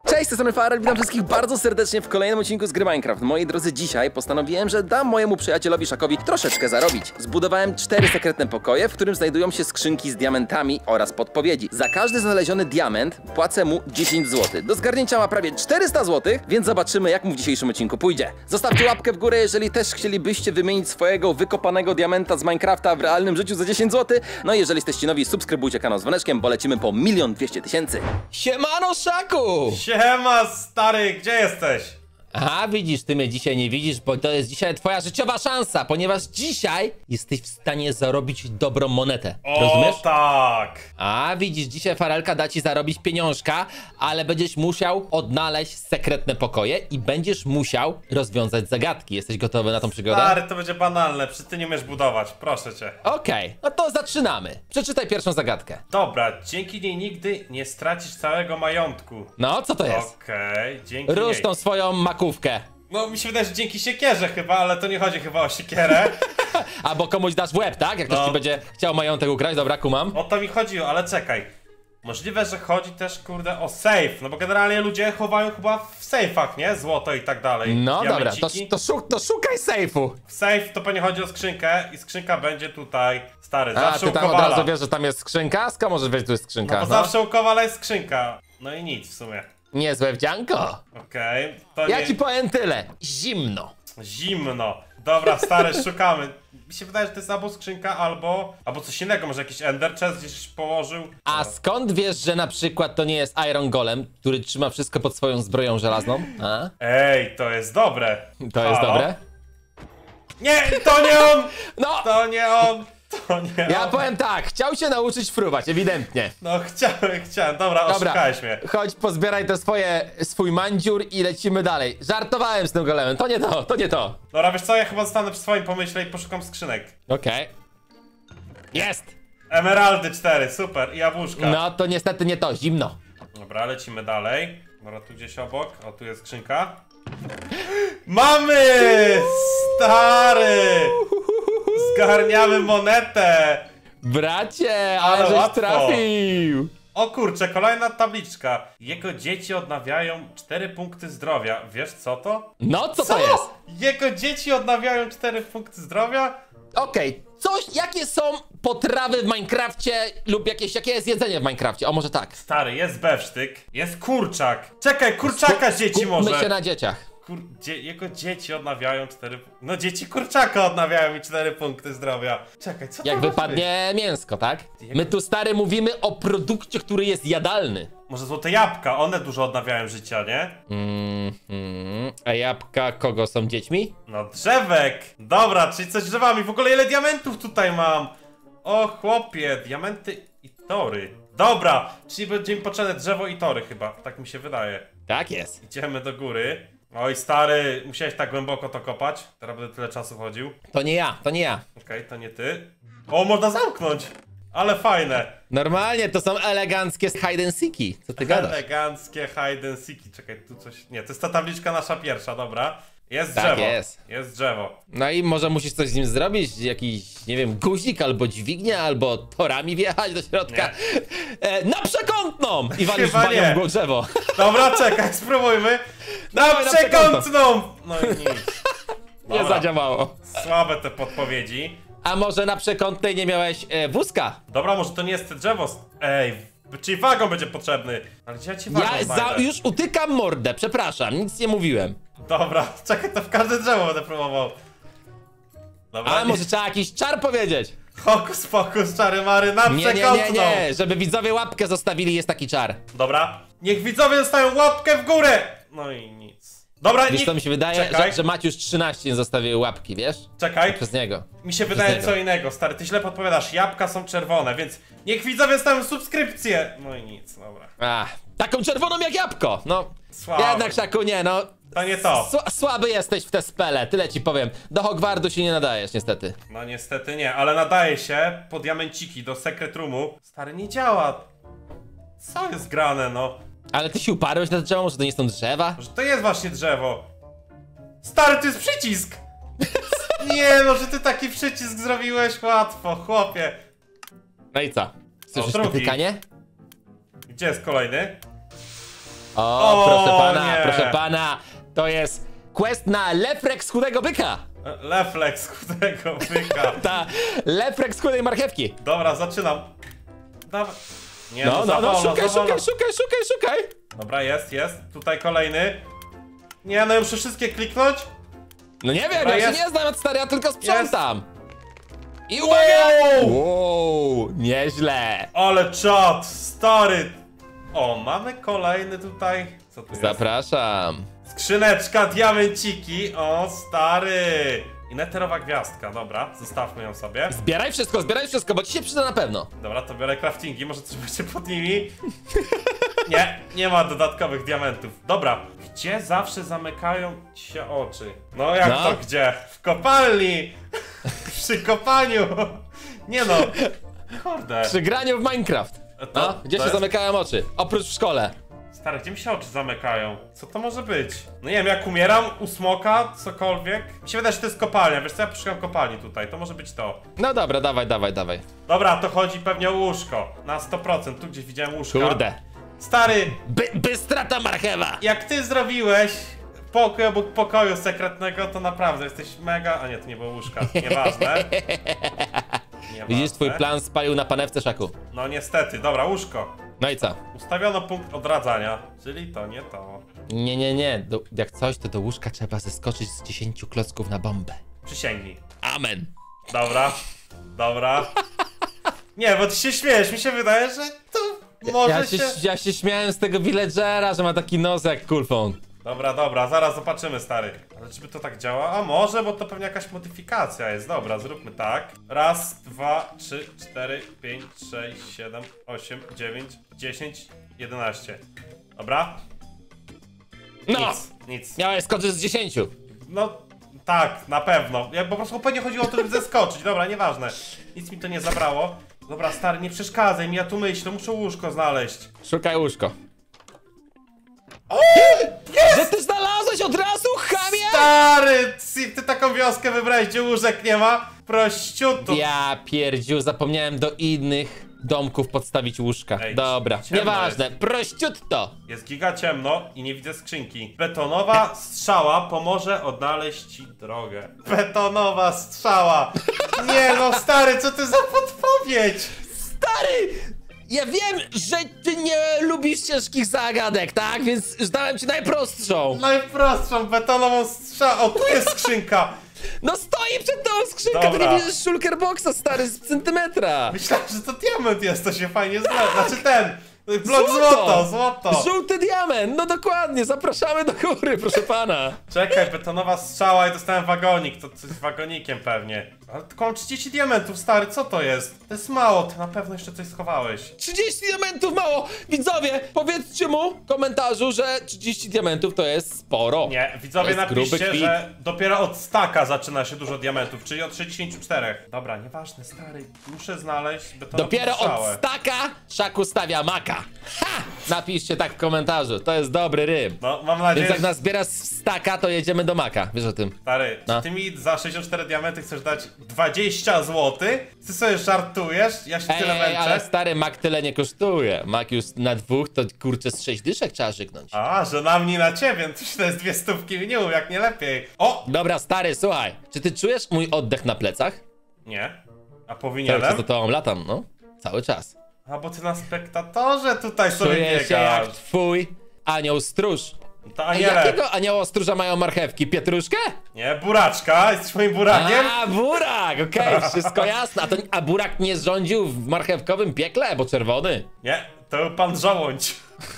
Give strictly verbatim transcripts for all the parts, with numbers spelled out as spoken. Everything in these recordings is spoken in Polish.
Cześć, to jest Farel, witam wszystkich bardzo serdecznie w kolejnym odcinku z gry Minecraft. Moi drodzy, dzisiaj postanowiłem, że dam mojemu przyjacielowi Szakowi troszeczkę zarobić. Zbudowałem cztery sekretne pokoje, w którym znajdują się skrzynki z diamentami oraz podpowiedzi. Za każdy znaleziony diament płacę mu dziesięć złotych. Do zgarnięcia ma prawie czterysta złotych, więc zobaczymy, jak mu w dzisiejszym odcinku pójdzie. Zostawcie łapkę w górę, jeżeli też chcielibyście wymienić swojego wykopanego diamenta z Minecrafta w realnym życiu za dziesięć złotych. No i jeżeli jesteście nowi, subskrybujcie kanał z dzwoneczkiem, bo lecimy po milion dwieście tysięcy. Siemano, Szaku! Siema, stary, gdzie jesteś? Aha, widzisz, ty mnie dzisiaj nie widzisz, bo to jest dzisiaj twoja życiowa szansa, ponieważ dzisiaj jesteś w stanie zarobić dobrą monetę. O, rozumiesz? tak. A widzisz, dzisiaj Farelka da ci zarobić pieniążka, ale będziesz musiał odnaleźć sekretne pokoje i będziesz musiał rozwiązać zagadki. Jesteś gotowy na tą przygodę? Stary, to będzie banalne, przecież ty nie umiesz budować, proszę cię. Okej, okay, no to zaczynamy. Przeczytaj pierwszą zagadkę. Dobra, dzięki niej nigdy nie stracisz całego majątku. No, co to jest? Okej, okay, dzięki Rusz niej. tą swoją makówkę. No, mi się wydaje, że dzięki siekierze chyba, ale to nie chodzi chyba o siekierę. Albo komuś dasz w łeb, tak? Jak ktoś No. ci będzie chciał majątek ukraść, dobra, kumam. O to mi chodziło, ale czekaj. Możliwe, że chodzi też, kurde, o safe, no bo generalnie ludzie chowają chyba w sejfach, nie? Złoto i tak dalej. No dobra, to, Diamenciki. to, szuk, to szukaj sejfu. W safe to pewnie chodzi o skrzynkę i skrzynka będzie tutaj, stary, A, zawsze ty u tam od Kowala. razu wiesz, że tam jest skrzynka? Skąd możesz wiedzieć, że tu jest skrzynka? No bo zawsze u Kowala jest skrzynka. No i nic w sumie. Niezłe wdzianko. Okej, okay, to Ja nie... ci powiem tyle. Zimno. Zimno. Dobra, stary, szukamy. Mi się wydaje, że to jest albo skrzynka, albo... Albo coś innego, może jakiś ender chest gdzieś położył. A skąd wiesz, że na przykład to nie jest Iron Golem, który trzyma wszystko pod swoją zbroją żelazną? A? Ej, to jest dobre. To jest Halo? dobre? Nie, to nie on! No, To nie on! To nie ja on. powiem tak, chciał się nauczyć fruwać, ewidentnie. No chciałem, chciałem. Dobra, Dobra, oszukałeś mnie. chodź pozbieraj te swoje, swój mandziur i lecimy dalej. Żartowałem z tym golemem, to nie to, to nie to. Dobra, wiesz co, ja chyba zostanę przy swoim pomyśle i poszukam skrzynek. Okej. Jest! Emeraldy cztery, super, i jabłuszka. No to niestety nie to, zimno. Dobra, lecimy dalej. Dobra, tu gdzieś obok. O, tu jest skrzynka. Mamy! Stary! Zgarniamy monetę! Bracie, Ale ale żeś łatwo. trafił! O kurczę, kolejna tabliczka. Jego dzieci odnawiają cztery punkty zdrowia. Wiesz co to? No, co, to jest? Jego dzieci odnawiają cztery punkty zdrowia? Okej, coś, jakie są potrawy w Minecrafcie lub jakieś, jakie jest jedzenie w Minecrafcie? O, może tak. Stary, jest bewsztyk, jest kurczak. Czekaj, kurczaka z dzieci może. Skupmy się na dzieciach. Kur... Dzie... Jego dzieci odnawiają cztery... No dzieci kurczaka odnawiają mi cztery punkty zdrowia. Czekaj, co to Jak może wypadnie mięsko, tak? My tu, stary, mówimy o produkcie, który jest jadalny. być? Może złote jabłka, one dużo odnawiają życia, nie? Mm, mm. A jabłka kogo są dziećmi? No drzewek! Dobra, czyli coś z drzewami. W ogóle ile diamentów tutaj mam? O chłopie, diamenty i tory. Dobra, czyli będzie mi potrzebne drzewo i tory chyba, tak mi się wydaje. Tak jest. Idziemy do góry. Oj stary, musiałeś tak głęboko to kopać. Teraz będę tyle czasu chodził. To nie ja, to nie ja. Okej, okay, to nie ty. O, można zamknąć! Ale fajne. Normalnie to są eleganckie hide and seeki. Co ty gadasz? Eleganckie hide and seeki. Czekaj, tu coś... Nie, to jest ta tabliczka nasza pierwsza, dobra. Jest Tak drzewo. jest. Jest drzewo. No i może musisz coś z nim zrobić, jakiś, nie wiem, guzik, albo dźwignię, albo torami wjechać do środka. E, na przekątną! I walisz Chyba banią nie. w drzewo. Dobra, czekaj, spróbujmy. Na Dawaj, na przekątną! No i nic. Nie Dobra. zadziałało. Słabe te podpowiedzi. A może na przekątnej nie miałeś e, wózka? Dobra, może to nie jest te drzewo. Ej, czyli wagon będzie potrzebny. Ale gdzie ja ci wagon Ja za, znajdę? już utykam mordę, przepraszam, nic nie mówiłem. Dobra, czekaj, to w każde drzewo będę próbował. Dobra, A nie- może trzeba jakiś czar powiedzieć? Hokus pokus, czary mary, na Nie, nie, przekątną. nie, nie, żeby widzowie łapkę zostawili, jest taki czar. Dobra, niech widzowie dostają łapkę w górę. No i nic. Dobra, Wiesz niech... co mi się wydaje? Czekaj. Że, że Maciusz trzynaście nie zostawił łapki, wiesz? Czekaj, Przez niego. mi się wydaje niego. co innego, stary, ty źle podpowiadasz, jabłka są czerwone, więc niech widzowie dostają subskrypcję. No i nic, dobra. A, taką czerwoną jak jabłko, no. Słaby. Jednak, Szaku, nie, no. To nie to. Sła- słaby jesteś w te spele, tyle ci powiem. Do Hogwartu się nie nadajesz, niestety. No niestety nie, ale nadaje się po diamenciki do secret roomu. Stary, nie działa. Co jest grane, no? Ale ty się uparłeś na to drzewo, może to nie są drzewa? Że to jest właśnie drzewo. Stary, to jest przycisk! Nie no, że ty taki przycisk zrobiłeś łatwo, chłopie. No i co? Słyszysz drugi. potykanie? Gdzie jest kolejny? O, O, proszę pana, nie. proszę pana, to jest quest na Lefrex chudego byka. Leflex chudego byka. Ta Lefrex chudej marchewki. Dobra, zaczynam. Dawaj. Nie, No, za no, no, wolno, szukaj, za wolno. szukaj, szukaj, szukaj, szukaj. Dobra, jest, jest. Tutaj kolejny. Nie, no ja muszę wszystkie kliknąć. No nie wiem, Dobra, ja jest. się nie znam, stary, ja tylko sprzątam. I uwaga! Wow! Wow, nieźle. Ale czad, stary. O, mamy kolejny tutaj. Co tu jest? Zapraszam. Skrzyneczka, diamenciki. O, stary. I neterowa gwiazdka, dobra, zostawmy ją sobie. Zbieraj wszystko, zbieraj wszystko, bo ci się przyda na pewno. Dobra, to biorę craftingi, może coś będzie pod nimi. Nie, nie ma dodatkowych diamentów. Dobra, gdzie zawsze zamykają ci się oczy? No jak No. to gdzie? W kopalni! Przy kopaniu! Nie no, kurde. Przy graniu w Minecraft. To- No, gdzie to się jest- zamykają oczy? Oprócz w szkole. Stary, gdzie mi się oczy zamykają? Co to może być? No nie wiem, jak umieram, u smoka, cokolwiek. Mi się wydaje, że to jest kopalnia, wiesz co, ja poszukam kopalni tutaj, to może być to. No dobra, dawaj, dawaj, dawaj. Dobra, to chodzi pewnie o łóżko. Na sto procent, tu gdzieś widziałem łóżka. Kurde. Stary, By, bystra ta marchewa. jak ty zrobiłeś pokój obok pokoju sekretnego, to naprawdę jesteś mega... A nie, to nie było łóżka, nieważne. Nieważne. Widzisz, twój plan spalił na panewce, Szaku. No niestety, dobra, łóżko. No i co? Ustawiono punkt odradzania, czyli to nie to. Nie, nie, nie. Do, jak coś, to do łóżka trzeba zeskoczyć z dziesięciu klocków na bombę. Przysięgnij. Amen. Dobra, dobra. Nie, bo ty się śmiejesz, mi się wydaje, że to może Ja się... się, ja się śmiałem z tego villagera, że ma taki nos jak kulfon. Dobra, dobra, zaraz zobaczymy, stary. Ale czy by to tak działa? A może, bo to pewnie jakaś modyfikacja jest. Dobra, zróbmy tak. Raz, dwa, trzy, cztery, pięć, sześć, siedem, osiem, dziewięć, dziesięć, jedenaście. Dobra? No! Nic, nic. Miałeś skoczyć z dziesięciu. No, tak, na pewno. Ja po prostu pewnie chodziło o to, żeby zeskoczyć. Dobra, nieważne. Nic mi to nie zabrało. Dobra, stary, nie przeszkadzaj mi, ja tu myślę, muszę łóżko znaleźć. Szukaj łóżko. Że ty znalazłeś od razu, chamie! Stary, ty, ty taką wioskę wybrałeś, gdzie łóżek nie ma? Prościutko. Ja pierdziu, zapomniałem do innych domków podstawić łóżka. Ej, Dobra, ciemno nieważne, prościutto. Jest giga ciemno i nie widzę skrzynki. Betonowa strzała pomoże odnaleźć ci drogę. Betonowa strzała! Nie no, stary, co to za podpowiedź? Stary! Ja wiem, że ty nie lubisz ciężkich zagadek, tak? Więc dałem ci najprostszą. Najprostszą betonową strzałę. O, tu jest skrzynka! No stoi przed tą skrzynką, ty Dobra. nie widzisz shulker boxa, stary, z centymetra. Myślałem, że to diament jest, to się fajnie zlewa. Znaczy ten, blok Złoto! złoto, złoto. Żółty diament, no dokładnie, zapraszamy do góry, proszę pana. Czekaj, betonowa strzała i dostałem wagonik, to coś z wagonikiem pewnie. Ale tylko mam trzydzieści diamentów, stary, co to jest? To jest mało, ty na pewno jeszcze coś schowałeś. trzydzieści diamentów mało! Widzowie, powiedzcie mu w komentarzu, że trzydzieści diamentów to jest sporo. Nie, To widzowie jest gruby napiszcie, kwit. że dopiero od staka zaczyna się dużo diamentów, czyli od sześćdziesięciu czterech. Dobra, nieważne, stary, muszę znaleźć betonową Dopiero strzałę. od staka Szaku stawia maka. Ha! Napiszcie tak w komentarzu, to jest dobry rym. No, mam nadzieję, Więc jak że... nas zbiera z staka, to jedziemy do maka, wiesz o tym. Stary, No. czy ty mi za sześćdziesiąt cztery diamenty chcesz dać dwadzieścia złotych? Ty sobie żartujesz? Ja się Ej, tyle ej, ale męczę. stary, mak tyle nie kosztuje. Mak już na dwóch, to kurczę z sześć dyszek trzeba żegnąć. A, że na mnie i na ciebie, to się to jest dwie stówki minimum, jak nie lepiej. O! Dobra, stary, słuchaj, czy ty czujesz mój oddech na plecach? Nie. A Cały czas powinienem? za tobą latam, no. Cały czas. A bo ty na spektatorze tutaj sobie Czuję się biegasz. jak twój anioł stróż. To A aniele. jakiego anioła stróża mają marchewki? Pietruszkę? Nie, buraczka, jesteś moim burakiem? A, burak, okej, wszystko jasne. A, to, a burak nie rządził w marchewkowym piekle, bo czerwony? Nie, to był pan żołądź.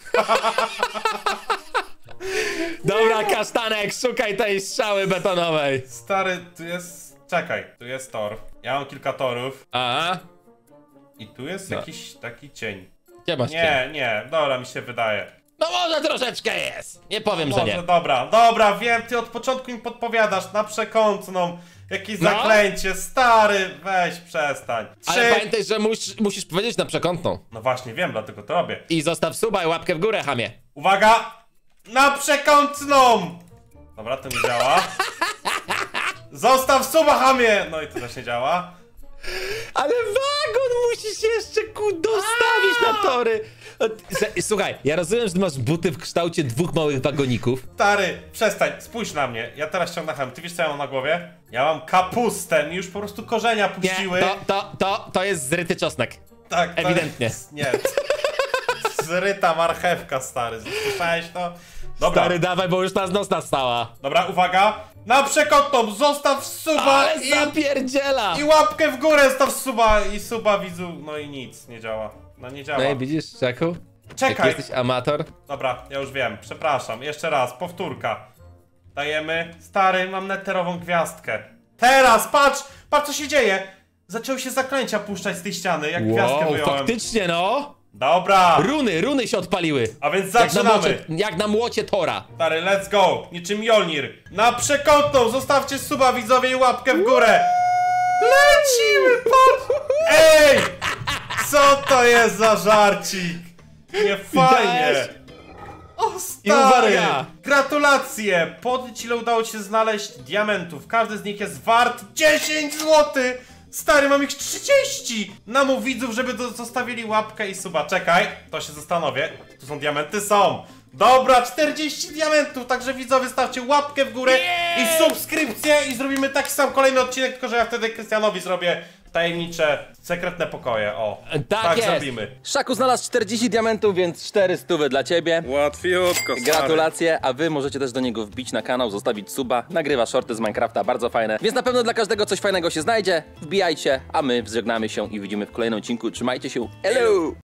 Dobra, kasztanek, szukaj tej strzały betonowej. Stary, tu jest... Czekaj, tu jest tor. Ja mam kilka torów. A, I tu jest No. jakiś taki cień. gdzie masz cię? Nie, nie, dobra, mi się wydaje. No może troszeczkę jest. Nie powiem, że Może, nie. dobra, dobra, wiem, ty od początku mi podpowiadasz na przekątną. Jakieś No. zaklęcie, stary, weź przestań. Trzy... Ale pamiętaj, że musisz, musisz powiedzieć na przekątną. No właśnie, wiem, dlatego to robię. I zostaw suba i łapkę w górę, chamie. Uwaga! Na przekątną! Dobra, to nie działa. Zostaw suba, chamie! No i to też nie działa. Ale wagon musisz jeszcze ku dostawić na tory. O, słuchaj, ja rozumiem, że ty masz buty w kształcie dwóch małych wagoników. Stary, przestań, spójrz na mnie. Ja teraz ściągnę hem. Ty wiesz, co ja mam na głowie? Ja mam kapustę, mi już po prostu korzenia puściły. Nie, to, to, to, to jest zryty czosnek. Tak, to ewidentnie. Jest, nie. Zryta marchewka, stary. Słyszałeś to? Dobra. Stary, dawaj, bo już nas nos nastała. Dobra, uwaga. Na przekątną, zostaw suba Ale i, zapierdziela. i łapkę w górę, staw suba i suba widzu. No i nic, nie działa. No nie działa. No i widzisz, Czaku? Czekaj. Jak jesteś amator. Dobra, ja już wiem, przepraszam. Jeszcze raz, powtórka. Dajemy. Stary, mam netterową gwiazdkę. Teraz, patrz! Patrz, co się dzieje! Zaczęły się zaklęcia puszczać z tej ściany, jak gwiazdkę Wow, wyjąłem. faktycznie no. Dobra! Runy, runy się odpaliły. A więc Jak na, zaczynamy! młocie, jak na młocie Tora. Stary, let's go! Niczym Mjolnir! Na przekątną! Zostawcie suba, widzowie, i łapkę w górę! Lecimy pod... Ej! Co to jest za żarcik? Nie fajnie! Widziałeś? O I stary! uwaga! Gratulacje! Pod ile udało ci się znaleźć diamentów. Każdy z nich jest wart dziesięć złotych! Stary, mam ich trzydzieści! Namów widzów, żeby do, zostawili łapkę i suba. Czekaj, to się zastanowię. Tu są diamenty? Są! Dobra, czterdzieści diamentów, także widzowie, stawcie łapkę w górę i subskrypcję i zrobimy taki sam kolejny odcinek, tylko że ja wtedy Krystianowi zrobię tajemnicze, sekretne pokoje. O, Tak tak jest. zrobimy. Szaku znalazł czterdzieści diamentów, więc cztery stówy dla ciebie. Łatwiutko, Gratulacje, a wy możecie też do niego wbić na kanał, zostawić suba, nagrywa shorty z Minecrafta, bardzo fajne. Więc na pewno dla każdego coś fajnego się znajdzie. Wbijajcie, a my żegnamy się i widzimy w kolejnym odcinku. Trzymajcie się. Hello!